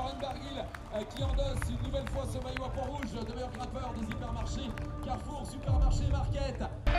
Johan Barguil qui endosse une nouvelle fois ce maillot à Pont-Rouge de meilleur grimpeur des hypermarchés Carrefour, Supermarché, Market.